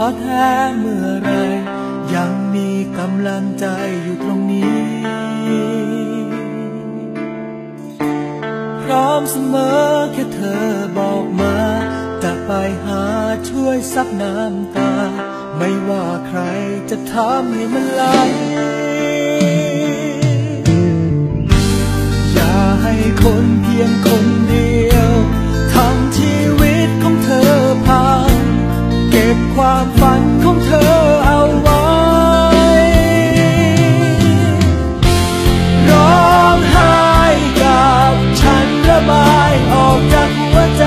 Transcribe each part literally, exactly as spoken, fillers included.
ท้อแท้เมื่อไรยังมีกำลังใจอยู่ตรงนี้พร้อมเสมอแค่เธอบอกมาจะไปหาช่วยซับน้ำตาไม่ว่าใครจะทำให้มันไหลอย่าให้คนเพียงคนเดียวทำชีวิตของเธอพังเก็บความฝันของเธอเอาไว้ร้องไห้กับฉันระบายออกจากหัวใจ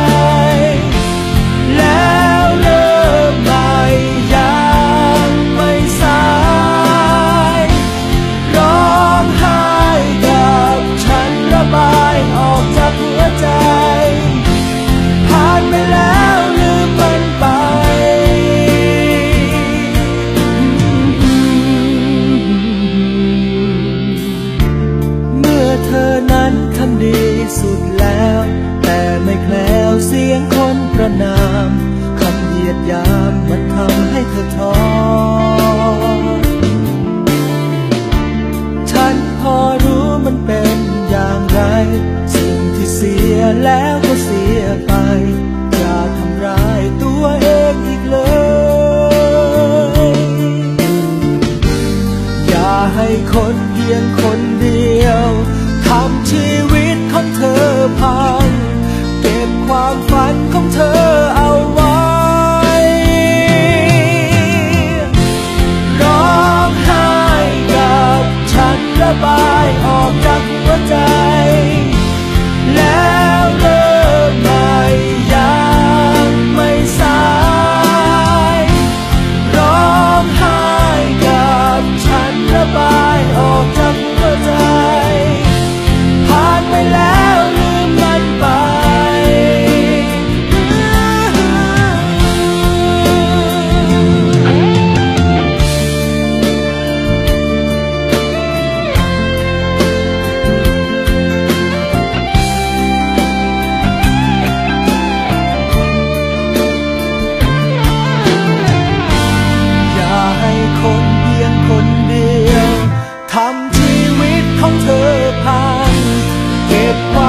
แล้วเริ่มใหม่ยังไม่สายร้องไห้กับฉันระบายออกจากหัวใจผ่านไปแล้วลืมมันไปเมื่อเธอนั้นทำดีสุดแล้วแต่ไม่แคล้วเสียงคนประนามคำเหยียดหยามมันทำให้เธอท้อฉันพอรู้มันเป็นอย่างไรสิ่งที่เสียแล้วก็เสียไปอย่าทำร้ายตัวเองอีกเลยอย่าให้คนเพียงคนเดียวทำชีวิตของเธอพังเก็บความฝันของเธอเอาไว้ร้องไห้กับฉันระบายออกจากหัวใจแล้วเริ่มใหม่ยังไม่สายร้องไห้กับฉันระบายออกจากหัวใจผ่านไปแล้วลืมมันไปอย่าให้คนเพียงคนเดียวทำชีวิตของเธอพังเก็บความ